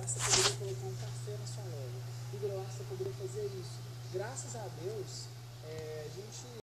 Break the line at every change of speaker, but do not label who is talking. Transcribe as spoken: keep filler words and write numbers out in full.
você poderia colocar um café na sua loja. Igor, eu acho que você poderia fazer isso. Graças a Deus, é, a gente